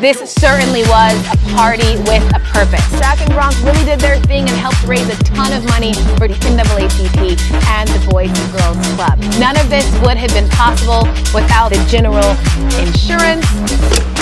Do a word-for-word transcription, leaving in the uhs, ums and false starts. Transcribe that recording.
This certainly was a party with a purpose. Shaq and Gronk really did their thing and helped raise a ton of money for the N double A C P and the Boys and Girls Club. None of this would have been possible without the general insurance.